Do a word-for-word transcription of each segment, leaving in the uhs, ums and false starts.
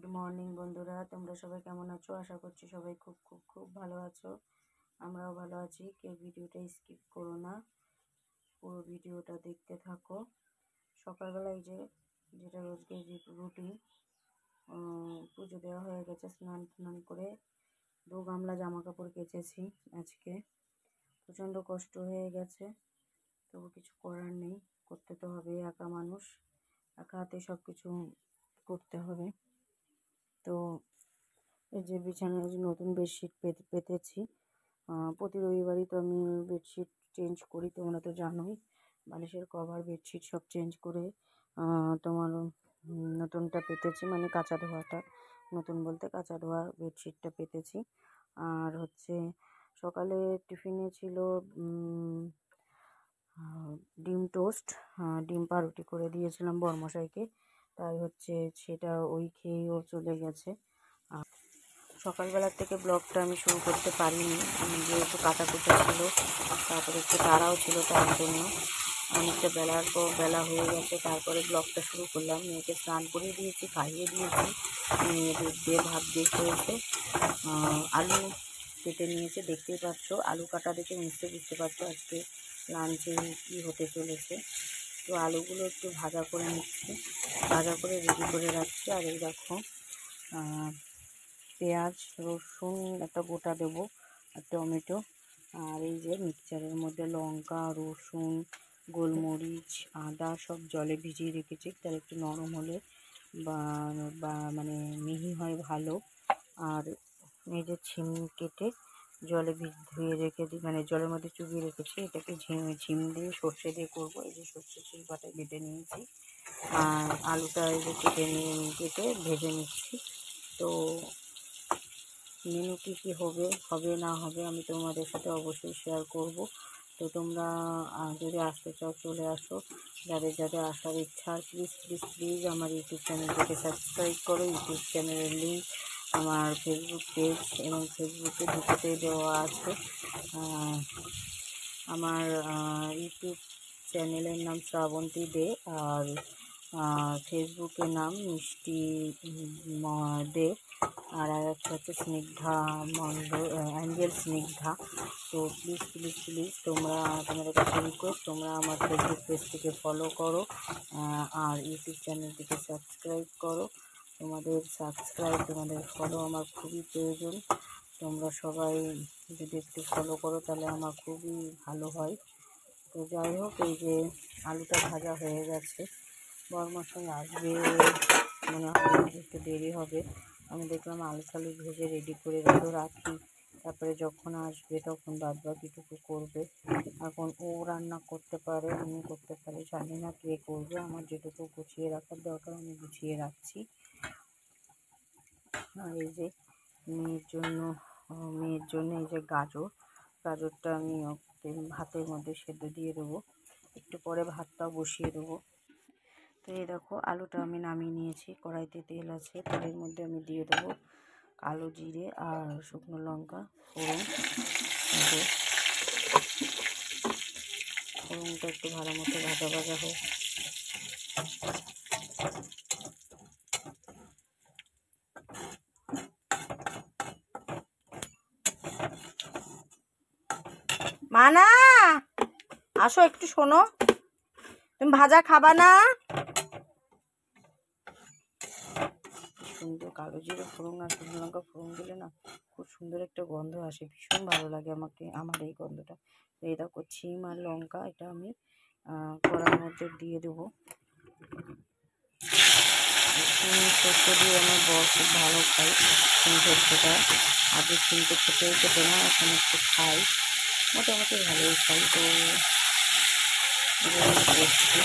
Morning বন্ধুরা, তোমরা সবাই কেমন আছো? আশা করছি সবাই খুব খুব খুব ভালো আছো। আমরাও ভালো আছি। কেউ ভিডিওটা স্কিপ করো না, পুরো ভিডিওটা দেখতে থাকো। সকালবেলায় যে যেটা রোজকের রুটিন, পুজো দেওয়া হয়ে গেছে, স্নান টান করে দু গামলা জামা কাপড় কেচেছি। আজকে প্রচণ্ড কষ্ট হয়ে গেছে, তবু কিছু করার নেই, করতে তো হবে। একা মানুষ, একা হাতে সব কিছু করতে হবে। তো এই যে বিছানায় যে নতুন বেডশিট পেতে পেতেছি প্রতি রবিবারই তো আমি বেডশিট চেঞ্জ করি, তোমরা তো জানোই। বালিশের কভার বেডশিট সব চেঞ্জ করে তোমার নতুনটা পেতেছি, মানে কাঁচা ধোয়াটা, নতুন বলতে কাঁচা ধোয়া বেডশিটটা পেতেছি। আর হচ্ছে সকালে টিফিনে ছিল ডিম টোস্ট, ডিম পাউরুটি করে দিয়েছিলাম বরমশাইকে, তাই হচ্ছে সেটা ওই খেয়েই ও চলে গেছে। আর সকালবেলার থেকে ব্লগটা আমি শুরু করতে পারিনি, যেহেতু কাটাকুটা ছিল, তারপরে একটু তাড়াও ছিল, তার জন্য অনেকটা বেলার পর বেলা হয়ে গেছে। তারপরে ব্লগটা শুরু করলাম। মেয়েকে স্নান করিয়ে দিয়েছি, খাইয়ে দিয়েছি, মেয়েদের দিয়ে ভাত দিয়ে হয়েছে। আলু কেটে নিয়েছে, দেখতেই পাচ্ছ। আলু কাটা দেখে নিশ্চয়ই বুঝতে পারছো আজকে লাঞ্চে কী হতে চলেছে। তো আলুগুলো একটু ভাজা করে নিচ্ছি, ভাজা করে রেডি করে রাখছি। আর এই দেখো পেঁয়াজ, রসুন একটা গোটা দেবো, আর টমেটো, আর এই যে মিক্সচারের মধ্যে লঙ্কা, রসুন, গোলমরিচ, আদা সব জলে ভিজিয়ে রেখেছি, তাহলে একটু নরম হলে বা বা মানে মিহি হয় ভালো। আর মেয়েদের ঝিম কেটে জলে ধুয়ে রেখে দিই, মানে জলের মধ্যে চুবিয়ে রেখেছি। এটাকে ঝিম ঝিম দিয়ে সর্ষে দিয়ে করবো। এই যে সর্ষে শিলপাটায় বেটে নিয়েছি, আর আলুটা এই যে কেটে নিয়ে কেটে ভেজে নিচ্ছি। তো মেনু কী কী হবে হবে না হবে আমি তোমাদের সাথে অবশ্যই শেয়ার করব। তো তোমরা যদি আসতে চাও চলে আসো, যাদের যাদের আসার ইচ্ছা। প্লিজ প্লিজ প্লিজ আমার ইউটিউব চ্যানেলটাকে সাবস্ক্রাইব করো। ইউটিউব চ্যানেলের লিঙ্ক আমার ফেসবুক পেজ এবং ফেসবুকে দুটোতেই দেওয়া আছে। আমার ইউটিউব চ্যানেলের নাম শ্রাবন্তী দে, আর ফেসবুকের নাম মিষ্টি দে, আর একটা হচ্ছে স্নিগ্ধা মন্ডল, অ্যাঞ্জেল স্নিগ্ধা। তো প্লিজ প্লিজ প্লিজ তোমরা, তোমাদের কাছে রিকোয়েস্ট, তোমরা আমার ফেসবুক পেজটিকে ফলো করো আর ইউটিউব চ্যানেলটিকে সাবস্ক্রাইব করো। তোমাদের সাবস্ক্রাইব, তোমাদের ফলো আমার খুবই প্রয়োজন। তোমরা সবাই যদি একটু ফলো করো তাহলে আমার খুবই ভালো হয়। তো যাই হোক, এই যে আলুটা ভাজা হয়ে গেছে, বরমশাই আসবে মনে হয়, একটু দেরি হবে। আমি দেখলাম আলু ফালু ভেজে রেডি করে রেখে রাখি, তারপরে যখন আসবে তখন বাদ বাকিটুকু করবে। এখন ও রান্না করতে পারে, আমি করতে পারি, জানি না কে করবে। আমার যেটুকু গুছিয়ে রাখার দরকার আমি গুছিয়ে রাখছি। আর এই যে মেয়ের জন্য মেয়ের জন্য এই যে গাজর, গাজরটা আমি ভাতের মধ্যে সেদ্ধ দিয়ে দেবো, একটু পরে ভাতটাও বসিয়ে দেবো। তো এই দেখো আলুটা আমি নামিয়ে নিয়েছি, কড়াইতে তেল আছে, তেলের মধ্যে আমি দিয়ে দেবো কালো জিরে আর শুকনো লঙ্কা ফোড়ন। ফোড়নটা একটু ভালো মতো ভাজা ভাজা হোক। মানা আসো একটু, শোনো, তুমি ভাজা খাবা না? সুন্দর কালো জিরে ফোড়ন আর শুকনো লঙ্কা ফোড়ন দিলে না খুব সুন্দর একটা গন্ধ আসে, ভীষণ ভালো লাগে আমাকে, আমার এই গন্ধটা। এই দেখো শিম আর লঙ্কা, এটা আমি কড়ার মধ্যে দিয়ে দেবো। শিম সর্ষে দিয়ে আমার বর খুব ভালো খাই শিম সর্ষেটা। আগে শিম তো খেতেই খেতে না, এখন একটু খাই, মোটামুটি ভালোই খাই। তো করছি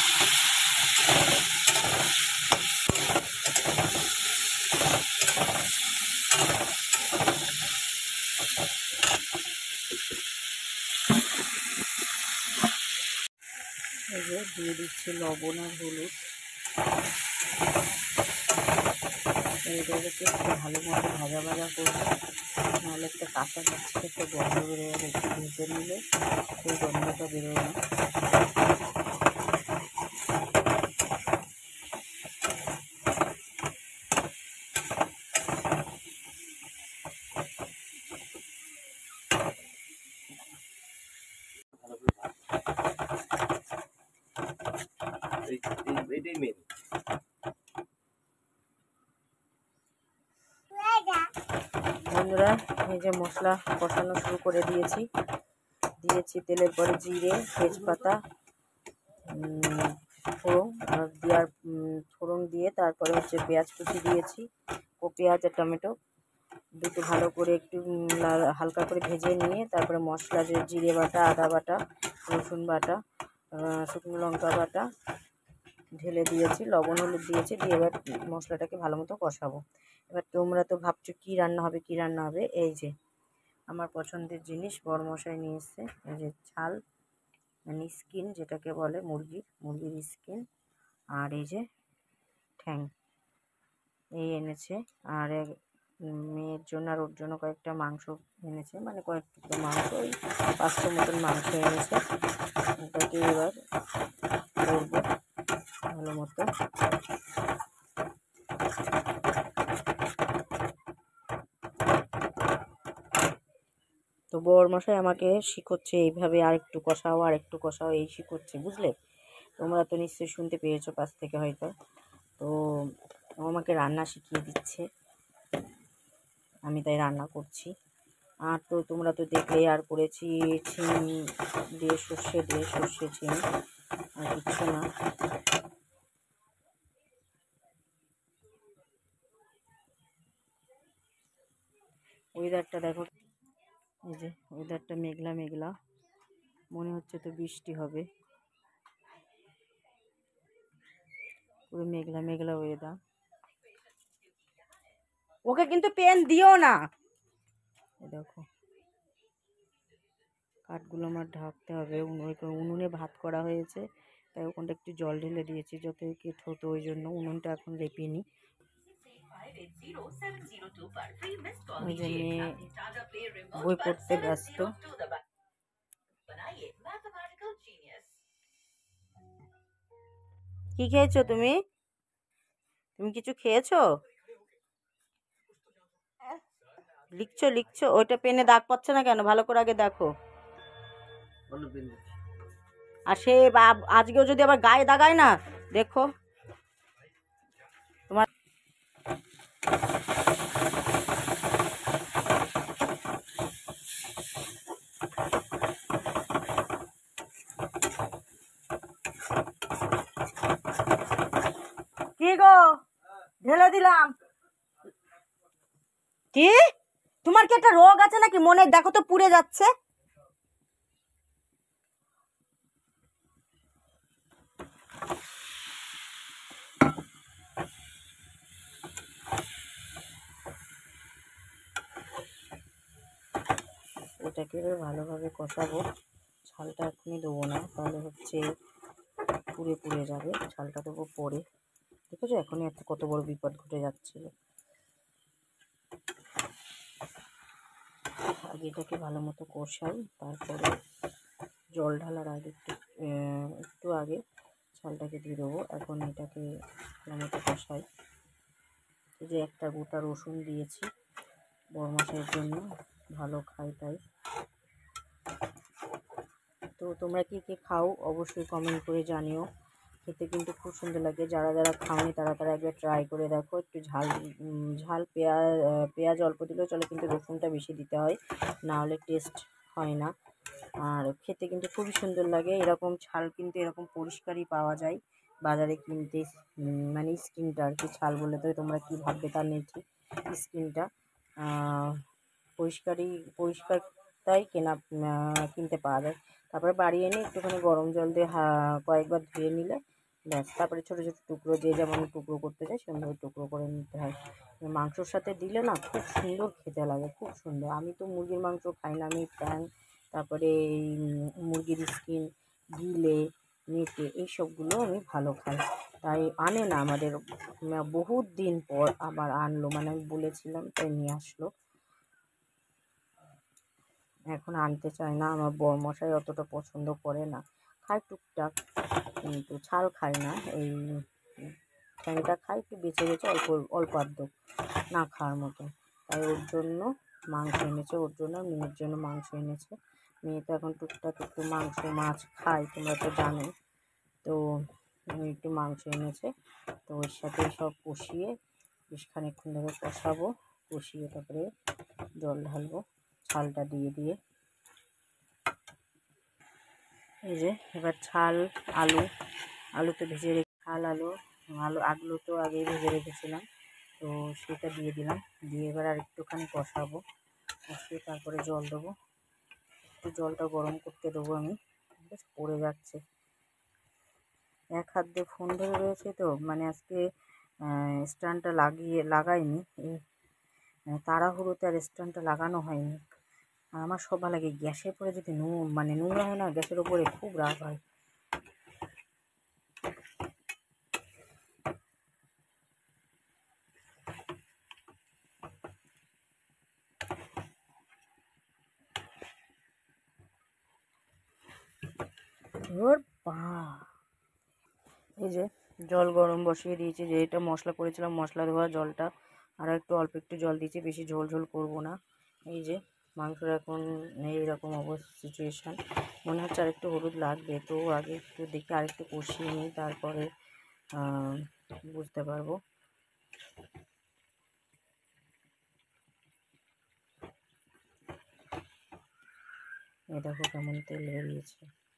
এই যে দিয়ে দিচ্ছি লবণ আর হলুদ। এটাকে একটু ভালো মতো ভাজা ভাজা করবো, নাহলে একটা কাঁচা কাঁচা একটা গন্ধ বেরোয়, আর একটু ভেজে নিলে সেই গন্ধটা বেরোয় না। বন্ধুরা, এই যে মশলা কষানো শুরু করে দিয়েছি। দিয়েছি তেলের পরে জিরে, তেজপাতা, ফোড়ন আর দেওয়ার ফোড়ন দিয়ে তারপরে হচ্ছে পেঁয়াজ কুচি দিয়েছি। ও পেঁয়াজ আর টমেটো দুটো ভালো করে একটু হালকা করে ভেজে নিয়ে তারপরে মশলা যে জিরে বাটা, আদা বাটা, রসুন বাটা, শুকনো লঙ্কা বাটা ঢেলে দিয়েছি, লবণ হলুদ দিয়েছি, দিয়ে এবার মশলাটাকে ভালো মতো কষাবো। এবার তোমরা তো ভাবছো কী রান্না হবে কী রান্না হবে এই যে আমার পছন্দের জিনিস বড়মশাই নিয়ে এসছে, এই যে ছাল মানে স্কিন যেটাকে বলে মুরগির মুরগির স্কিন, আর এই যে ঠ্যাং এই এনেছে। আর মেয়ের জন্য আর ওর জন্য কয়েকটা মাংস এনেছে, মানে কয়েকটা মাংস ওই পাঁচশো মতন মাংস এনেছে। ওটাকে এবার করবো ভালো মতো। তো বড়মশাই আমাকে শিখোচ্ছে এইভাবে, আর একটু কষাও আর একটু কষাও এই শিখোচ্ছে, বুঝলে? তোমরা তো নিশ্চয়ই শুনতে পেয়েছো পাশ থেকে হয়তো। তো ও আমাকে রান্না শিখিয়ে দিচ্ছে, আমি তাই রান্না করছি। আর তো তোমরা তো দেখলেই, আর করেছি ছিম দিয়ে সর্ষে দিয়ে সর্ষে ছিম, আর কিচ্ছু না। ওয়েদারটা দেখো, এই যে ওয়েদারটা মেঘলা মেঘলা, মনে হচ্ছে তো বৃষ্টি হবে, পুরো মেঘলা মেঘলা ওয়েদার। ওকে কিন্তু পেন দিও না। দেখো কাঠগুলো আমার ঢাকতে হবে, উনুনে ভাত করা হয়েছে তাই ওখানটা একটু জল ঢেলে দিয়েছি যত কেট হতো, ওই জন্য উনুনটা এখন লেপিয়ে নিই। ওই জন্যে বই পড়তে ব্যস্ত। কি খেয়েছো তুমি? তুমি কিছু খেয়েছো? লিখছো লিখছো ওইটা পেনে দাগ পাচ্ছে না কেন? ভালো করে আগে দেখো। আর সে আজকেও যদি আবার গায়ে দাগায় না, দেখো তোমার। কি গো ঢেলে দিলাম। কি তোমার কি একটা রোগ আছে নাকি? মনে দেখো তো পুড়ে যাচ্ছে। এটাকে ভালোভাবে কষাবো, ছালটা এখনই দেবো না, তাহলে হচ্ছে পুড়ে পুড়ে যাবে। ছালটা দেবো পরে। দেখেছো এখনই একটা কত বড় বিপদ ঘটে যাচ্ছিল। আগে এটাকে ভালো মতো কষাই, তারপরে জল ঢালার আগে একটু একটু আগে ছালটাকে দিয়ে দেবো। এখন এটাকে ভালো মতো কষাই। এই যে একটা গোটা রসুন দিয়েছি বড়মশাইয়ের জন্য, ভালো খাই তাই। তো তোমরা কি কে খাও অবশ্যই কমেন্ট করে জানিও। খেতে কিন্তু খুব সুন্দর লাগে, যারা যারা খাওনি তারা তারা একবার ট্রাই করে দেখো। একটু ঝাল ঝাল পেঁয়াজ পেঁয়াজ অল্প দিলেও চলে, কিন্তু রসুনটা বেশি দিতে হয়, না হলে টেস্ট হয় না। আর খেতে কিন্তু খুবই সুন্দর লাগে। এরকম ছাল কিন্তু এরকম পরিষ্কারই পাওয়া যায় বাজারে কিনতে, মানে স্কিনটা আর কি। ছাল বলে তো তোমরা কি ভাববে তা নেই, ঠিক স্কিনটা পরিষ্কারই পরিষ্কারটাই কেনা কিনতে পাওয়া যায়। তারপরে বাড়ি এনে একটুখানি গরম জল দিয়ে কয়েকবার ধুয়ে নিলে ব্যাস, তারপরে ছোটো ছোটো টুকরো যে যেমন টুকরো করতে চাই সেরকমভাবে টুকরো করে নিতে হয়। মাংসর সাথে দিলে না খুব সুন্দর খেতে লাগে, খুব সুন্দর। আমি তো মুরগির মাংস খাই না, আমি প্যান তারপরে এই মুরগির স্কিন, গিলে, মেটে এইসবগুলো আমি ভালো খাই। তাই আনে না আমাদের, বহুত দিন পর আবার আনলো, মানে আমি বলেছিলাম তাই নিয়ে আসলো। এখন আনতে চায় না, আমার বড়মশাই অতটা পছন্দ করে না, খায় টুকটাক কিন্তু ছাল খায় না। এই ঠ্যাংটা খায় একটু বেছে বেছে অল্প অল্প আধ না খাওয়ার মতো। তাই ওর জন্য মাংস এনেছে, ওর জন্য মেয়ের জন্য মাংস এনেছে। মেয়ে তো এখন টুকটাক একটু মাংস মাছ খায়, তোমরা তো জানো। তো একটু মাংস এনেছে, তো ওর সাথে সব কষিয়ে বেশ খানিকক্ষণ ধরে কষাবো। কষিয়ে তারপরে জল ঢালবো ছালটা দিয়ে দিয়ে। এই যে এবার ছাল আলু আলুতে ভেজে রেখে ছাল আলু আলু আলু তো আগেই ভেজে রেখেছিলাম, তো সেটা দিয়ে দিলাম। দিয়ে এবার আর একটুখানি কষাবো, কষিয়ে তারপরে জল দেবো। একটু জলটা গরম করতে দেবো আমি, বেশ পড়ে যাচ্ছে। এক হাত দিয়ে ফোন ধরে রয়েছে তো, মানে আজকে স্ট্যান্ডটা লাগিয়ে লাগাইনি, এই তাড়াহুড়োতে আর স্ট্যান্ডটা লাগানো হয়নি। আর আমার সব ভালো লাগে গ্যাসের পরে যদি নো মানে নোংরা হয় না, গ্যাসের ওপরে খুব রাগ হয়। ওর বা এই যে জল গরম বসিয়ে দিয়েছি, যে এটা মশলা করেছিলাম মশলা ধোয়া জলটা, আর একটু অল্প একটু জল দিয়েছি, বেশি ঝোল ঝোল করবো না। এই যে মাংসর এখন এইরকম অবস্থা সিচুয়েশান, মনে হচ্ছে আর একটু হলুদ লাগবে, তো আগে একটু দেখে আর একটু কষিয়ে নিই, তারপরে বুঝতে পারবো। এ দেখো কেমন তেল বেরিয়েছে।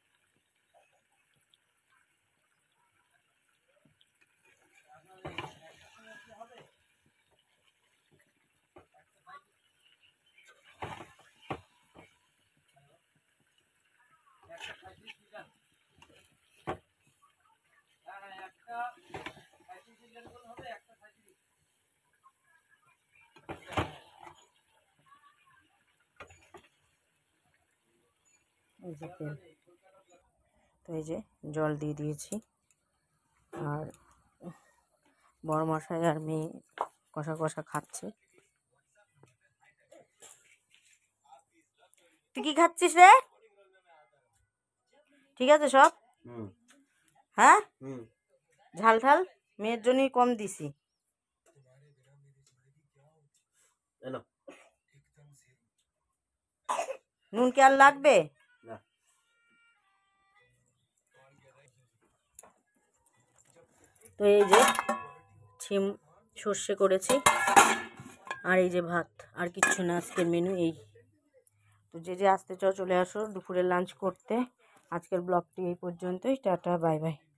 এই যে তেল, তো এই যে জল দিয়ে দিয়েছি, আর বড় মশাই আর মেয়ে কষা কষা খাচ্ছে। তুই কি খাচ্ছিস রে? ঠিক আছে সব? হ্যাঁ ঝাল ঝাল মেয়ের জন্যই কম দিছি। নুন কি আর লাগবে? তো এই যে ছিম সর্ষে করেছি, আর এই যে ভাত, আর কিচ্ছু না আজকের মেনু এই। তো যে যে আসতে চাও চলে আসো দুপুরের লাঞ্চ করতে। আজকের ব্লগটি এই পর্যন্তই, টাটা বাই বাই।